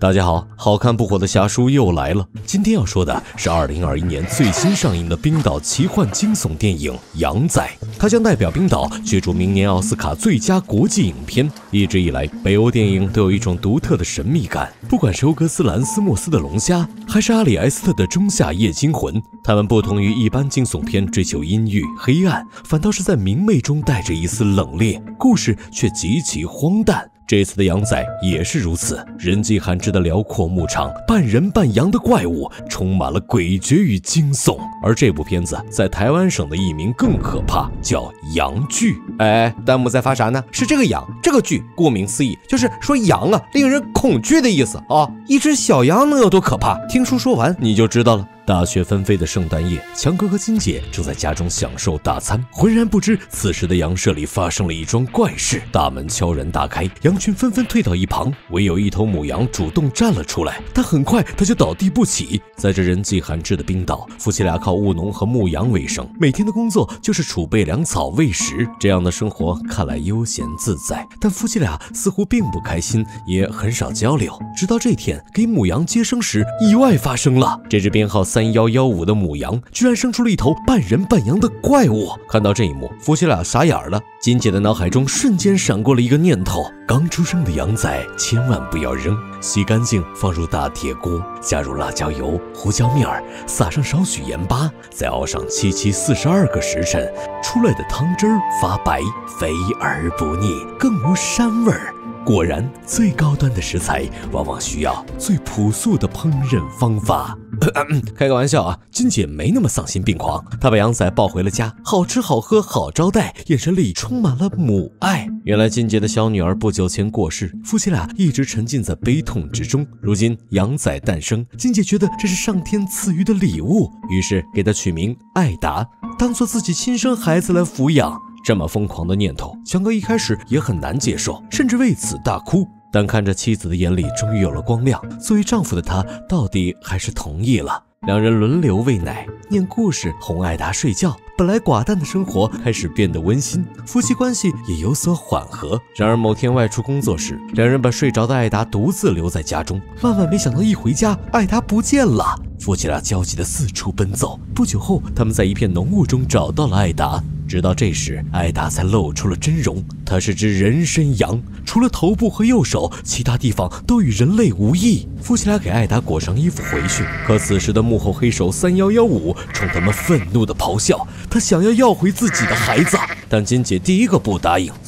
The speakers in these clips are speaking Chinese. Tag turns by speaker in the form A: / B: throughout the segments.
A: 大家好，好看不火的侠叔又来了。今天要说的是2021年最新上映的冰岛奇幻惊悚电影《羊仔》，它将代表冰岛角逐明年奥斯卡最佳国际影片。一直以来，北欧电影都有一种独特的神秘感，不管是欧格斯·兰斯莫斯的《龙虾》，还是阿里埃斯特的《仲夏夜惊魂》，它们不同于一般惊悚片追求阴郁黑暗，反倒是在明媚中带着一丝冷冽，故事却极其荒诞。这次的羊仔也是如此，人迹罕至的辽阔牧场，半人半羊的怪物，充满了诡谲与惊悚。而这部片子在台湾省的译名更可怕，叫羊剧。弹幕在发啥呢？是这个羊，这个剧顾名思义就是说羊啊，令人恐惧的意思啊。一只小羊能有多可怕？听叔说完你就知道了。大雪纷飞的圣诞夜，强哥和金姐正在家中享受大餐，浑然不知此时的羊舍里发生了一桩怪事。大门悄然打开，羊群纷纷退到一旁，唯有一头母羊主动站了出来，但很快它就倒地不起。在这人迹罕至的冰岛，夫妻俩靠务农和牧羊为生，每天的工作就是储备粮草喂食。这样的生活看来悠闲自在，但夫妻俩似乎并不开心，也很少交流。直到这天给母羊接生时，意外发生了。这只编号3115的母羊居然生出了一头半人半羊的怪物。看到这一幕，夫妻俩傻眼了。金姐的脑海中瞬间闪过了一个念头：刚出生的羊仔千万不要扔，洗干净放入大铁锅，加入辣椒油、胡椒面，撒上少许盐巴，再熬上742个时辰，出来的汤汁发白，肥而不腻，更无膻味儿。果然，最高端的食材往往需要最朴素的烹饪方法。开个玩笑啊，金姐没那么丧心病狂，她把羊仔抱回了家，好吃好喝好招待，眼神里充满了母爱。原来金姐的小女儿不久前过世，夫妻俩一直沉浸在悲痛之中。如今羊仔诞生，金姐觉得这是上天赐予的礼物，于是给她取名艾达，当做自己亲生孩子来抚养。这么疯狂的念头，强哥一开始也很难接受，甚至为此大哭。但看着妻子的眼里终于有了光亮，作为丈夫的他到底还是同意了。两人轮流喂奶、念故事、哄艾达睡觉，本来寡淡的生活开始变得温馨，夫妻关系也有所缓和。然而某天外出工作时，两人把睡着的艾达独自留在家中，万万没想到一回家，艾达不见了。夫妻俩焦急地四处奔走。不久后，他们在一片浓雾中找到了艾达。直到这时，艾达才露出了真容。它是只人参羊，除了头部和右手，其他地方都与人类无异。夫妻俩给艾达裹上衣服回去，可此时的幕后黑手3115冲他们愤怒地咆哮，他想要回自己的孩子，但金姐第一个不答应。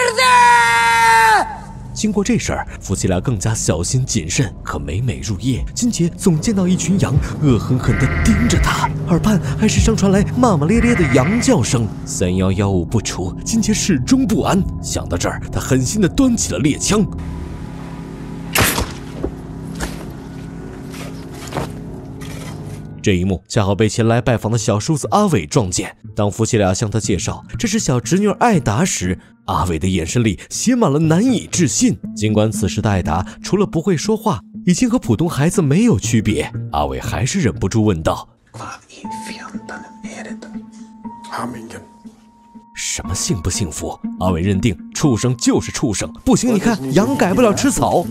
A: 经过这事儿，夫妻俩更加小心谨慎。可每每入夜，金姐总见到一群羊恶狠狠地盯着她，耳畔还时常传来骂骂咧咧的羊叫声。3115不除，金姐始终不安。想到这儿，她狠心地端起了猎枪。这一幕恰好被前来拜访的小叔子阿伟撞见。当夫妻俩向他介绍这是小侄女艾达时，阿伟的眼神里写满了难以置信。尽管此时的艾达除了不会说话，已经和普通孩子没有区别，阿伟还是忍不住问道：什么幸不幸福？阿伟认定畜生就是畜生。不行，你看羊改不了吃草。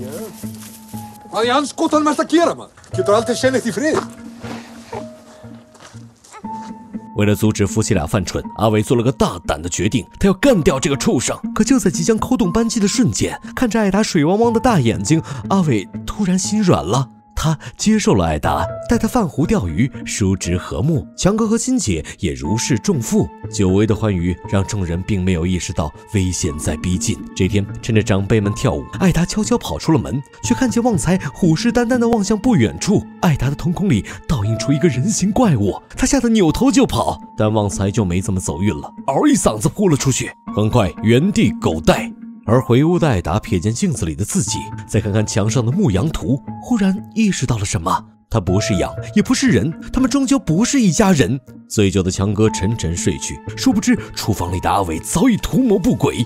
A: 为了阻止夫妻俩犯蠢，阿伟做了个大胆的决定，他要干掉这个畜生。可就在即将扣动扳机的瞬间，看着艾达水汪汪的大眼睛，阿伟突然心软了。他接受了艾达，带他泛湖钓鱼，叔侄和睦。强哥和金姐也如释重负。久违的欢愉让众人并没有意识到危险在逼近。这天，趁着长辈们跳舞，艾达悄悄跑出了门，却看见旺财虎视眈眈地望向不远处。艾达的瞳孔里倒映出一个人形怪物，他吓得扭头就跑，但旺财就没怎么走运了，嗷一嗓子扑了出去，很快原地狗带。而回屋的艾达瞥见镜子里的自己，再看看墙上的牧羊图，忽然意识到了什么。他不是羊，也不是人，他们终究不是一家人。醉酒的强哥沉沉睡去，殊不知厨房里的阿伟早已图谋不轨。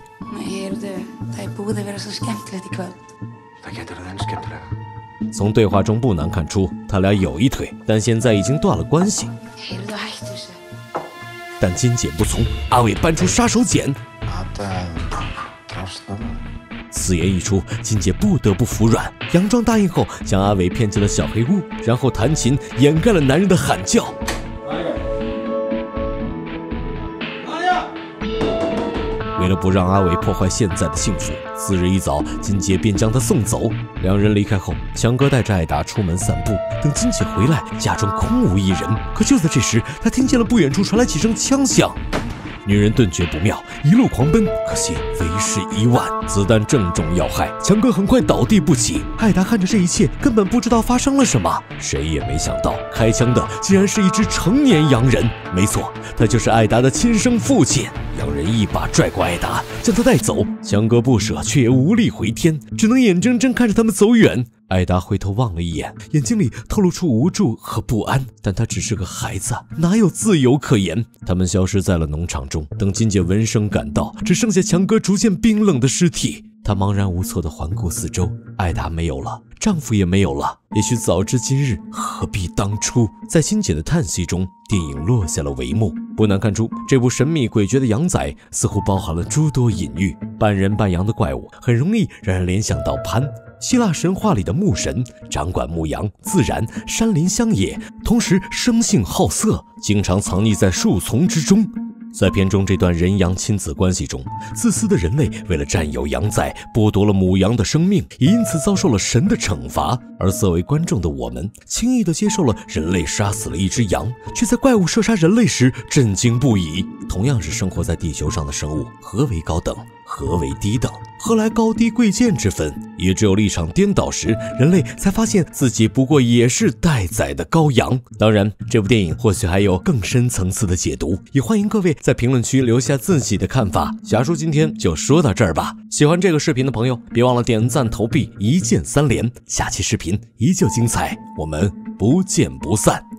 A: 从对话中不难看出，他俩有一腿，但现在已经断了关系。但金姐不从，阿伟搬出杀手锏。此此言一出，金姐不得不服软，佯装答应后，将阿伟骗进了小黑屋，然后弹琴掩盖了男人的喊叫。为了不让阿伟破坏现在的幸福，次日一早，金姐便将他送走。两人离开后，强哥带着艾达出门散步。等金姐回来，家中空无一人。可就在这时，他听见了不远处传来几声枪响。女人顿觉不妙，一路狂奔，可惜为时已晚，子弹正中要害，强哥很快倒地不起。艾达看着这一切，根本不知道发生了什么，谁也没想到，开枪的竟然是一只成年洋人。没错，他就是艾达的亲生父亲。洋人一把拽过艾达，将他带走。强哥不舍，却也无力回天，只能眼睁睁看着他们走远。艾达回头望了一眼，眼睛里透露出无助和不安，但他只是个孩子，哪有自由可言？他们消失在了农场中。等金姐闻声赶到，只剩下强哥逐渐冰冷的尸体。她茫然无措地环顾四周，艾达没有了，丈夫也没有了。也许早知今日，何必当初？在金姐的叹息中，电影落下了帷幕。不难看出，这部神秘诡谲的羊仔似乎包含了诸多隐喻。半人半羊的怪物很容易让人联想到潘。希腊神话里的牧神掌管牧羊、自然、山林乡野，同时生性好色，经常藏匿在树丛之中。在片中这段人羊亲子关系中，自私的人类为了占有羊崽，剥夺了母羊的生命，也因此遭受了神的惩罚。而作为观众的我们，轻易地接受了人类杀死了一只羊，却在怪物射杀人类时震惊不已。同样是生活在地球上的生物，何为高等，何为低等，何来高低贵贱之分？也只有立场颠倒时，人类才发现自己不过也是待宰的羔羊。当然，这部电影或许还有更深层次的解读，也欢迎各位在评论区留下自己的看法。侠叔今天就说到这儿吧。喜欢这个视频的朋友，别忘了点赞投币，一键3连。下期视频依旧精彩，我们不见不散。